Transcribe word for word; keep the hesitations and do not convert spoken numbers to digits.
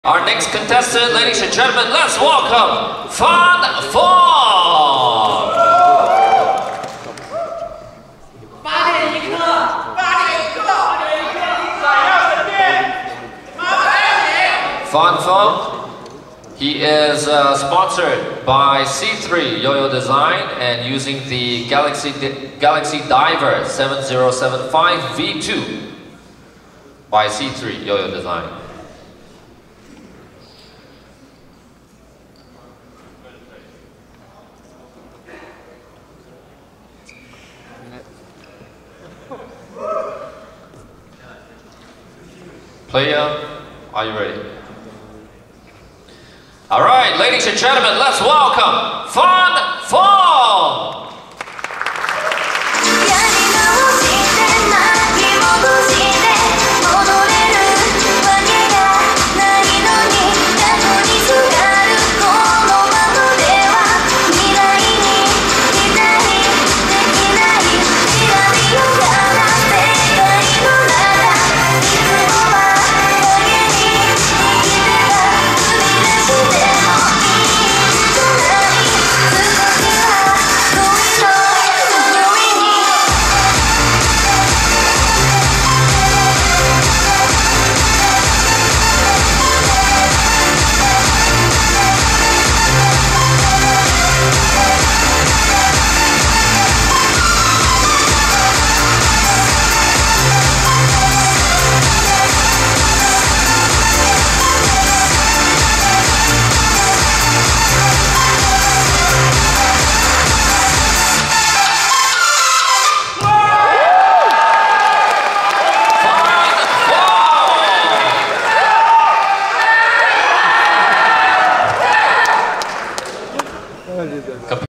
Our next contestant, ladies and gentlemen, let's welcome Fan Feng! Fan Feng, he is uh, sponsored by C three YoYo Design and using the Galaxy, Galaxy Diver seven zero seven five V two by C three YoYo Design. Player, are you ready? All right, ladies and gentlemen, let's welcome Fan Feng!